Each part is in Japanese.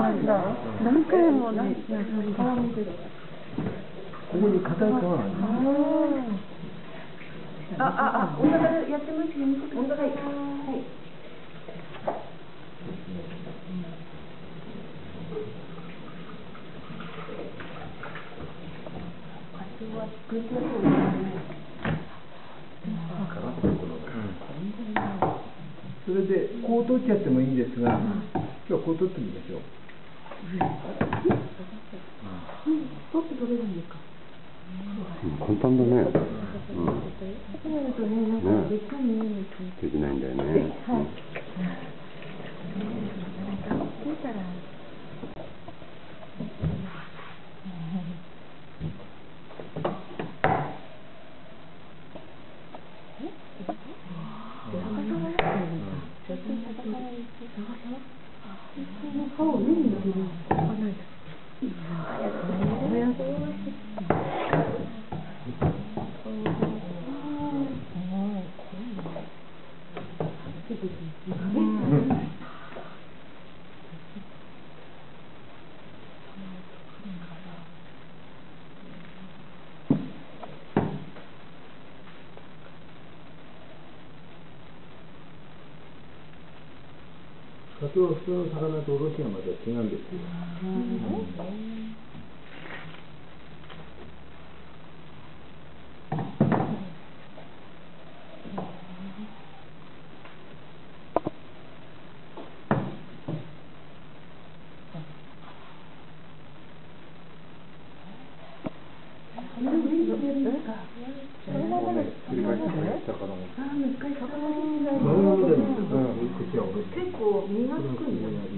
なんだ。何回もね、顔見てる。 ここに硬い皮がある。 温度でやってますよ。温度はい。 それでこう取っちゃってもいいんですが、今日はこう取ってみましょう。 取って取れるんですか。 簡単だね。 そうなるとね、なんかでっかい見えない。 できないんだよね。 はい。見たら。歯を上に乗せる。 カツオは普通の魚とおろしがまた違うんですよ。 結構身がつくんだよ。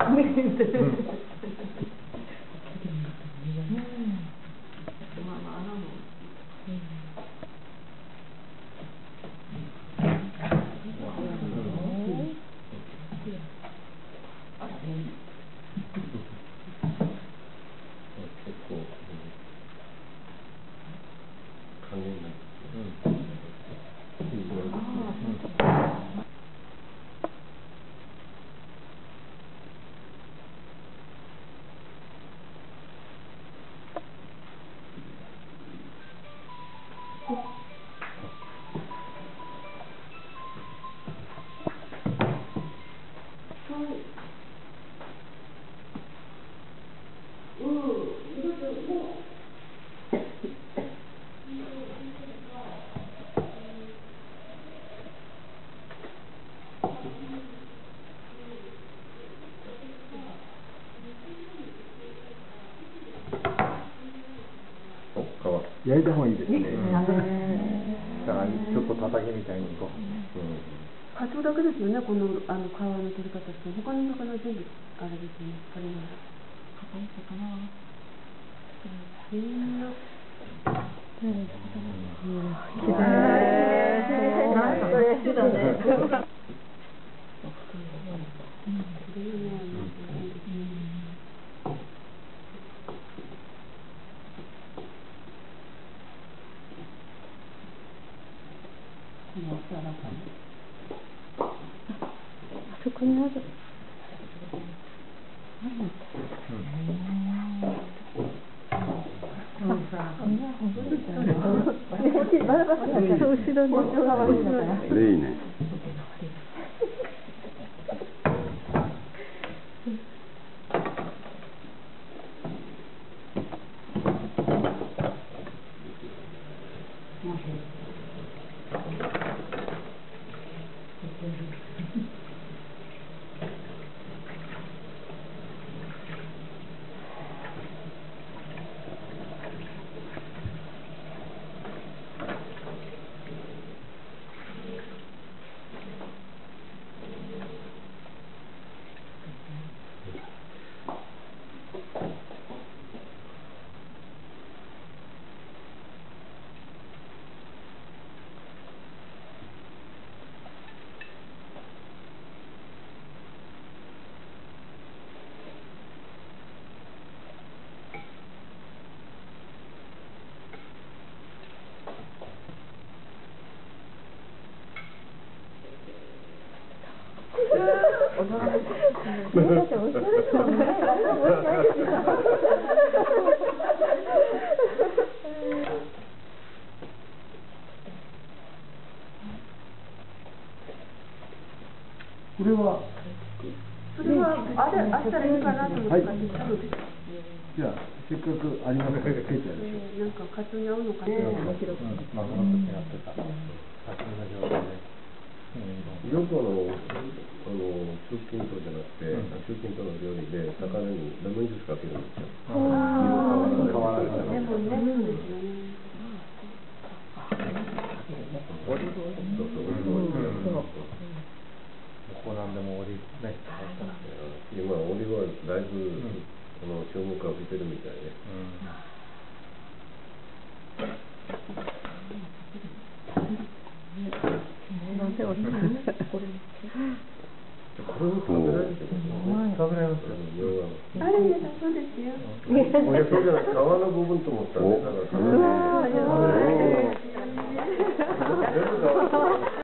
焼いた方がいいですね。だからちょっと叩きみたいにこう。 カツオだけですよね、この皮の取り方して、他の魚全部あれですね、これなら。他の魚は。みんな。きれい。だね。 そこにある。 それいいね。 おしゃれですもんね。 これはそれはあったらいいかなと思って、 じゃあせっかくありますからつけてあるでしょ。 なんかカツに合うのかな。 まあその時にやってた。さすが状態で。 よく中筋糖じゃなくて、中筋糖の料理で魚にレモンジュースかけるんですよ。変わらない。 レモンね、そうですよね。 オリーブオイル。 そうそう、オリーブオイル。 ここなんでもオリーブね。 今オリーブオイルだいぶ注目が出てるみたいで。これも食べられるけど、 食べられますよ。 あれね、そうですよ。 そうじゃない、皮の部分と思ったんで、だから